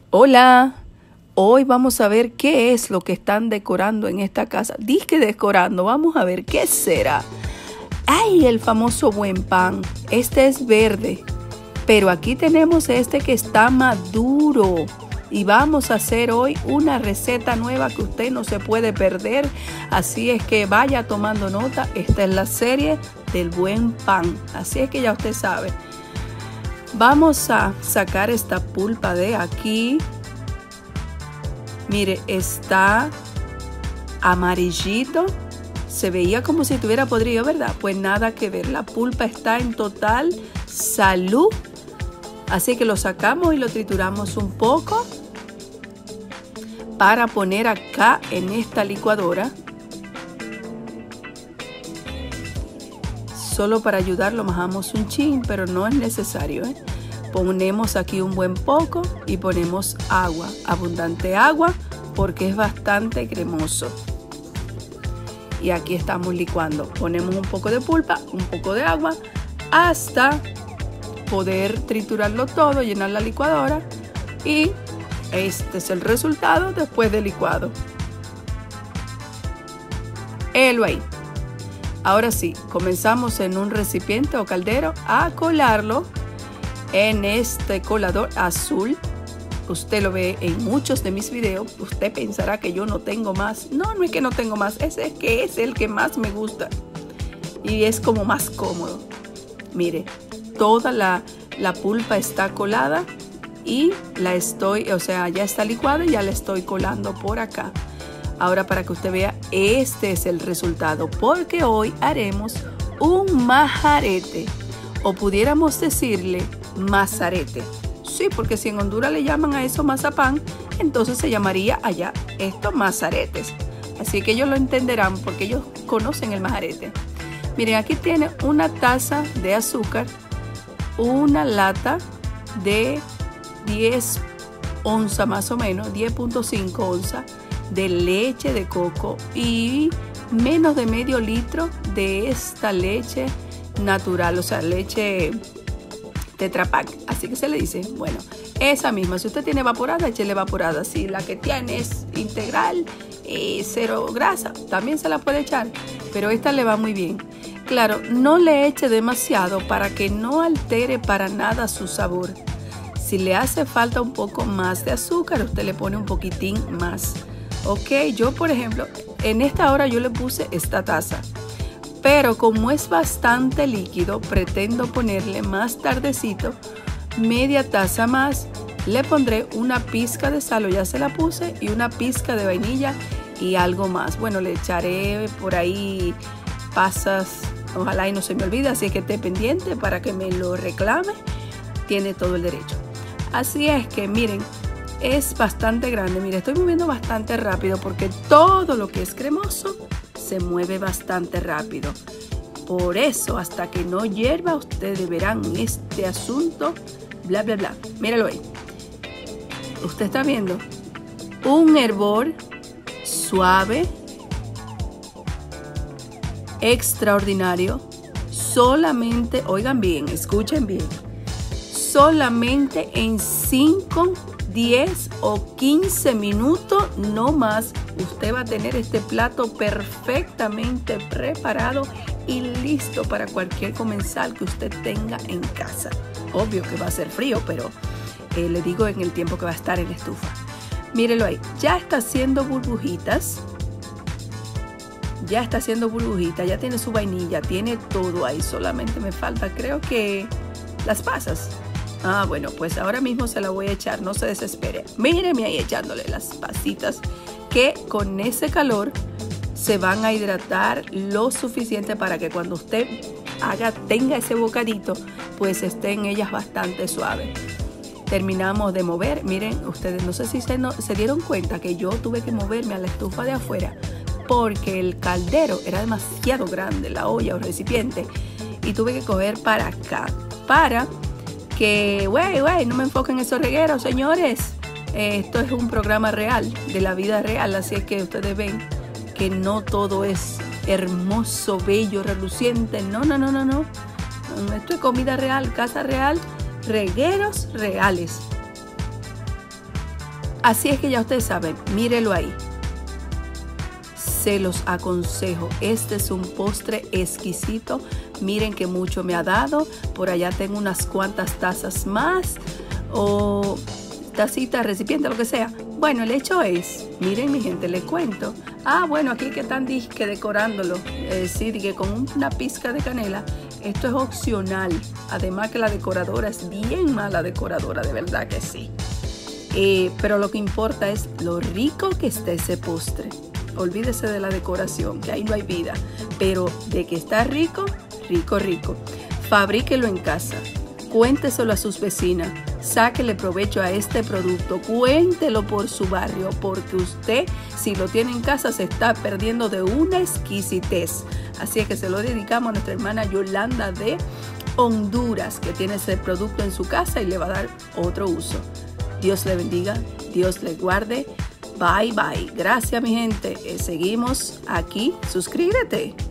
Hola, hoy vamos a ver qué es lo que están decorando en esta casa. Disque decorando, vamos a ver qué será. ¡Ay, el famoso buen pan! Este es verde, pero aquí tenemos este que está maduro. Y vamos a hacer hoy una receta nueva que usted no se puede perder. Así es que vaya tomando nota. Esta es la serie del buen pan. Así es que ya usted sabe. Vamos a sacar esta pulpa de aquí. Mire, está amarillito. Se veía como si estuviera podrido, ¿verdad? Pues nada que ver. La pulpa está en total salud. Así que lo sacamos y lo trituramos un poco para poner acá en esta licuadora. Solo para ayudarlo majamos un chin, pero no es necesario, ¿eh? Ponemos aquí un buen poco y ponemos agua, abundante agua, porque es bastante cremoso. Y aquí estamos licuando. Ponemos un poco de pulpa, un poco de agua, hasta poder triturarlo todo, llenar la licuadora. Y este es el resultado después del licuado. Helo ahí. Ahora sí, comenzamos en un recipiente o caldero a colarlo en este colador azul. Usted lo ve en muchos de mis videos. Usted pensará que yo no tengo más. No, no es que no tengo más. Ese es que es el que más me gusta. Y es como más cómodo. Mire, toda la pulpa está colada y la estoy, o sea, ya está licuada y ya la estoy colando por acá. Ahora, para que usted vea, este es el resultado, porque hoy haremos un majarete, o pudiéramos decirle mazarete. Sí, porque si en Honduras le llaman a eso mazapán, entonces se llamaría allá esto mazaretes. Así que ellos lo entenderán porque ellos conocen el majarete. Miren, aquí tiene una taza de azúcar, una lata de 10 onzas más o menos, 10.5 onzas de leche de coco y menos de medio litro de esta leche natural, o sea, leche Tetra Pak, así que se le dice, bueno, esa misma. Si usted tiene evaporada, échele evaporada. Si la que tiene es integral, cero grasa, también se la puede echar, pero esta le va muy bien. Claro, no le eche demasiado para que no altere para nada su sabor. Si le hace falta un poco más de azúcar, usted le pone un poquitín más. Ok, yo por ejemplo, en esta hora yo le puse esta taza. Pero como es bastante líquido, pretendo ponerle más tardecito media taza más. Le pondré una pizca de sal, o ya se la puse, y una pizca de vainilla y algo más. Bueno, le echaré por ahí pasas, ojalá y no se me olvide, así que esté pendiente para que me lo reclame. Tiene todo el derecho. Así es que miren, es bastante grande. Mire, estoy moviendo bastante rápido porque todo lo que es cremoso se mueve bastante rápido. Por eso, hasta que no hierva, ustedes verán este asunto, bla, bla, bla. Míralo ahí. Usted está viendo un hervor suave, extraordinario. Solamente, oigan bien, escuchen bien, solamente en 5, 10 o 15 minutos, no más, usted va a tener este plato perfectamente preparado y listo para cualquier comensal que usted tenga en casa. Obvio que va a ser frío, pero le digo en el tiempo que va a estar en la estufa. Mírelo ahí, ya está haciendo burbujitas. Ya está haciendo burbujitas, ya tiene su vainilla, tiene todo ahí. Solamente me falta, creo que las pasas. Ah, bueno, pues ahora mismo se la voy a echar, no se desespere. Míreme ahí echándole las pasitas que con ese calor se van a hidratar lo suficiente para que cuando usted tenga ese bocadito, pues estén ellas bastante suaves. Terminamos de mover. Miren, ustedes no sé si se dieron cuenta que yo tuve que moverme a la estufa de afuera porque el caldero era demasiado grande, la olla o recipiente, y tuve que coger para acá para que, güey, no me enfoquen en esos regueros, señores. Esto es un programa real, de la vida real, así es que ustedes ven que no todo es hermoso, bello, reluciente. No. Esto es comida real, casa real, regueros reales. Así es que ya ustedes saben, mírelo ahí. Se los aconsejo. Este es un postre exquisito. Miren que mucho me ha dado. Por allá tengo unas cuantas tazas más. O tacita, recipiente, lo que sea. Bueno, el hecho es, miren mi gente, les cuento. Bueno, aquí que están disque decorándolo. Sí, que con una pizca de canela. Esto es opcional. Además que la decoradora es bien mala decoradora, de verdad que sí. Pero lo que importa es lo rico que esté ese postre. Olvídese de la decoración, que ahí no hay vida. Pero de que está rico, rico, rico. Fabríquelo en casa. Cuénteselo a sus vecinas. Sáquele provecho a este producto. Cuéntelo por su barrio, porque usted, si lo tiene en casa, se está perdiendo de una exquisitez. Así es que se lo dedicamos a nuestra hermana Yolanda de Honduras, que tiene ese producto en su casa y le va a dar otro uso. Dios le bendiga, Dios le guarde. Bye, bye. Gracias, mi gente. Seguimos aquí. Suscríbete.